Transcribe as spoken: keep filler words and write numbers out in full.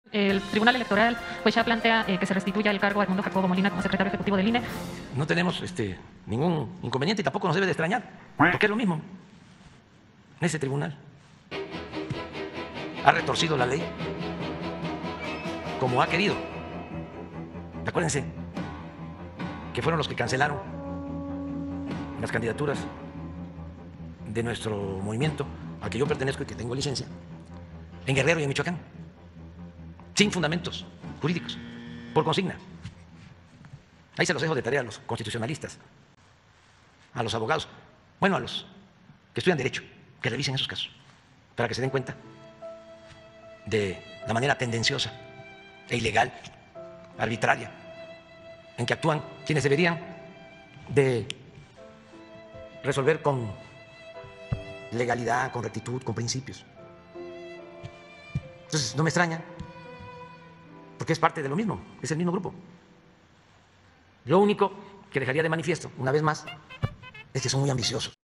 El Tribunal Electoral pues ya plantea eh, que se restituya el cargo a Edmundo Jacobo Molina como secretario ejecutivo del I N E. No tenemos este, ningún inconveniente y tampoco nos debe de extrañar, porque es lo mismo. Ese tribunal ha retorcido la ley como ha querido. Acuérdense que fueron los que cancelaron las candidaturas de nuestro movimiento, al que yo pertenezco y que tengo licencia, en Guerrero y en Michoacán, sin fundamentos jurídicos, por consigna. Ahí se los dejo de tarea a los constitucionalistas, a los abogados, bueno, a los que estudian Derecho, que revisen esos casos, para que se den cuenta de la manera tendenciosa e ilegal, arbitraria, en que actúan quienes deberían de resolver con legalidad, con rectitud, con principios. Entonces, no me extraña, porque es parte de lo mismo, es el mismo grupo. Lo único que dejaría de manifiesto, una vez más, es que son muy ambiciosos.